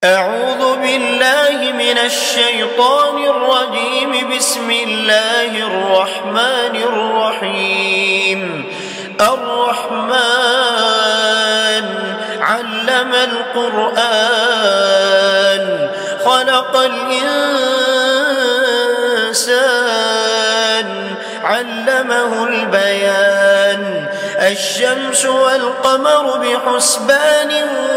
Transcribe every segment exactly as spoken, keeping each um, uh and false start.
أعوذ بالله من الشيطان الرجيم. بسم الله الرحمن الرحيم. الرحمن علم القرآن خلق الإنسان علمه البيان. الشمس والقمر بحسبان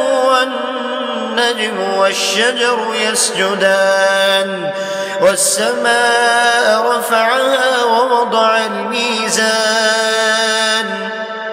والنجم والشجر يسجدان. والسماء رفعها ووضع الميزان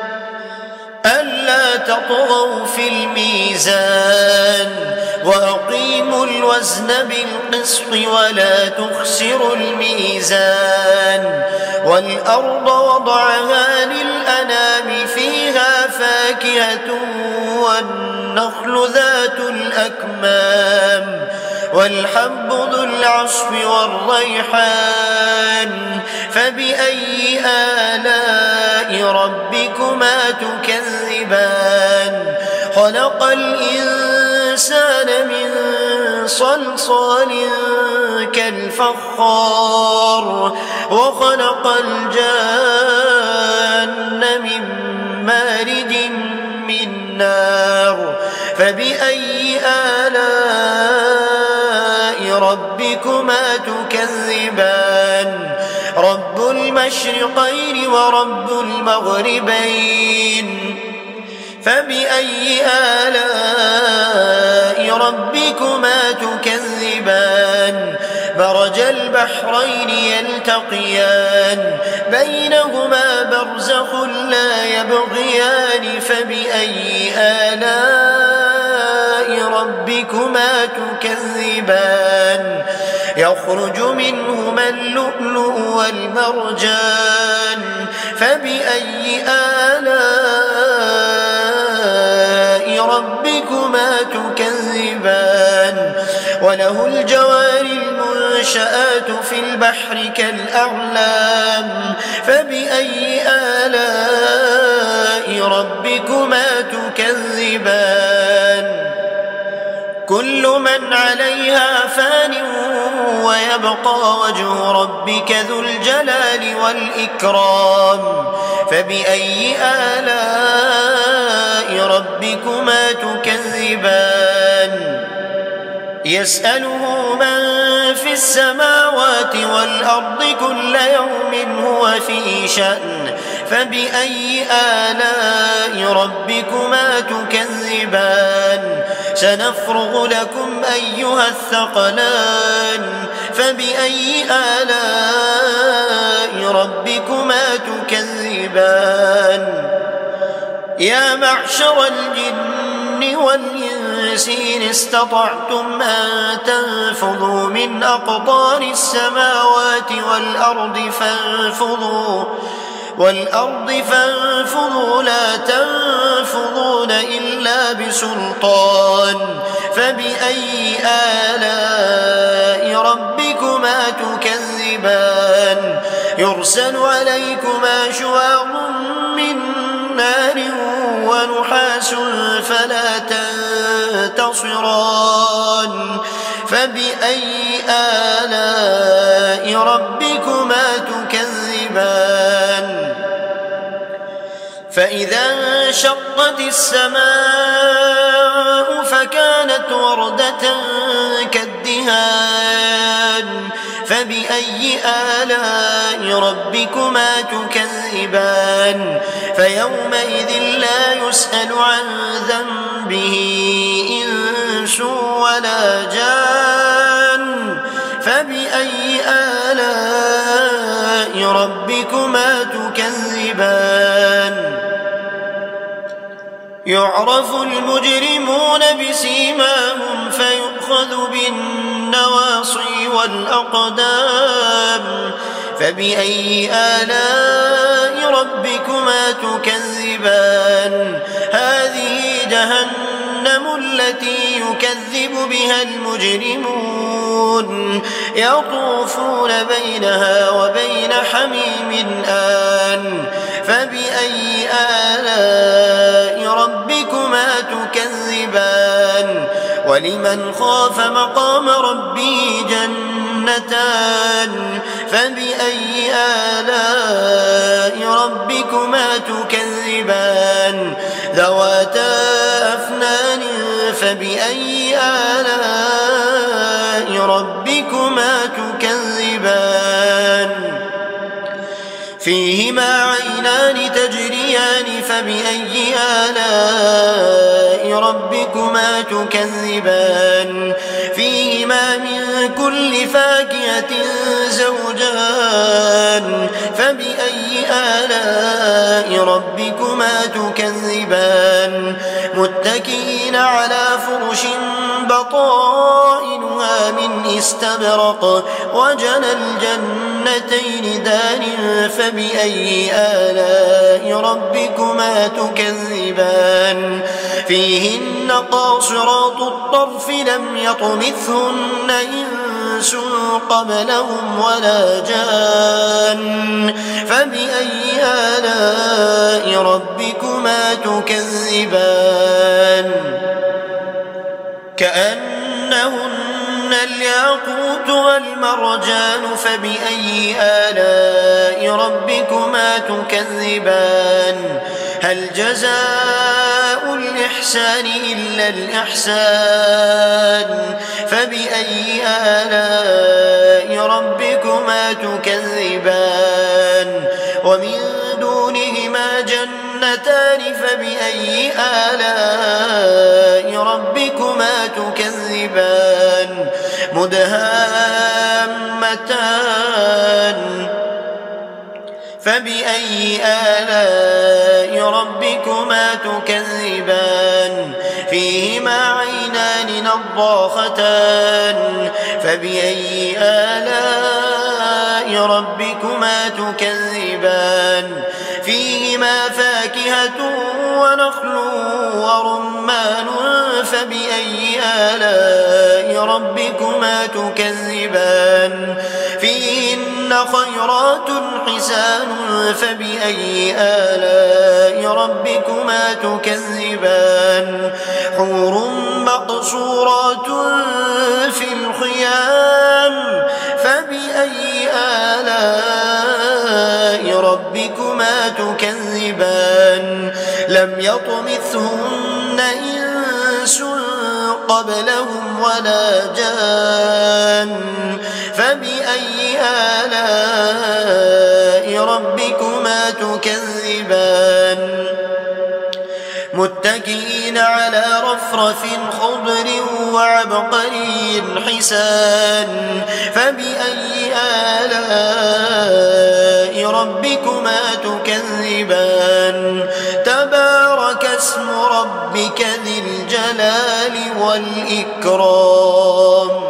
ألا تطغوا في الميزان وأقيموا الوزن بالقسط ولا تخسروا الميزان. والأرض وضعها للأنام فيها فاكهة والنخل ذات الأكمام والحب ذو العصف والريحان. فبأي آلاء ربكما تكذبان؟ خلق الإنسان من صلصال كالفخار وخلق الجان من مارج من نار. فبأي آلاء ربكما تكذبان؟ رب المشرقين ورب المغربين. فبأي آلاء ربكما تكذبان؟ مرج البحرين يلتقيان بينهما برزخ لا يبغيان. فبأي آلاء ربكما تكذبان؟ يخرج منهما اللؤلؤ والمرجان. فبأي آلاء ربكما تكذبان؟ وله الجوار المنشآت في البحر كالأعلام. فبأي آلاء ربكما تكذبان؟ كل من عليها فان ويبقى وجه ربك ذو الجلال والإكرام. فبأي آلاء ربكما تكذبان؟ يسأله من في السماوات والأرض كل يوم هو في شأن. فبأي آلاء ربكما تكذبان؟ سنفرغ لكم أيها الثقلان. فبأي آلاء ربكما تكذبان؟ يا معشر الجن والإنس إن استطعتم أن تنفذوا من أقطار السماوات والأرض فانفذوا والأرض فانفذوا لا تنفذون إلا بسلطان. فبأي آلاء ربكما تكذبان؟ يرسل عليكما شواظ من نار ونحاس فلا تنتصران. فبأي آلاء ربكما تكذبان؟ فإذا انشقت السماء فكانت وردة كالدهان. فبأي آلاء ربكما تكذبان؟ فيومئذ لا يسأل عن ذنبه إنس ولا جان. فبأي آلاء ربكما تكذبان؟ يعرف المجرمون بسيماهم فيؤخذ بالنواصي والأقدام. فبأي آلاء ربكما تكذبان؟ هذه جهنم التي يكذب بها المجرمون يطوفون بينها وبين حميم آن. فبأي آلاء ربكما تكذبان؟ ولمن خاف مقام ربه جنتان فبأي آلاء ربكما تكذبان ذواتا أفنان فبأي آلاء ربكما تكذبان فيهما عينان تجريان فبأي آلاء ربكما تكذبان فيهما من كل فاكهة زوجان فبأي آلاء ربكما تكذبان متكئين على فرش بطائنها من استبرق وجنى الجنتين دان فبأي آلاء ربكما تكذبان فيهن قاصرات الطرف لم يطمثهن إنس قبلهم ولا جان فبأي آلاء ربكما تكذبان كأنهن الياقوت والمرجان فبأي آلاء ربكما تكذبان هل جزاء الإحسان إلا الإحسان فبأي آلاء ربكما تكذبان ومن دونهما جنتان فبأي آلاء ربكما تكذبان مدهامتان فبأي آلاء ربكما تكذبان فيهما عينان نضاختان فبأي آلاء ربكما تكذبان فيهما فاكهة ونخل ورمان فبأي آلاء ربكما تكذبان فيهن خيرات حسان فبأي آلاء ربكما تكذبان حور مقصورات في الخيام فبأي آلاء ربكما تكذبان لم يطمثهن إنس قبلهم ولا جان فبأي آلاء ربكما تكذبان متكئين على رفرف خضر وعبقري حسان فبأي آلاء ربكما تكذبان تبارك اسم ربك ذي الجلال والإكرام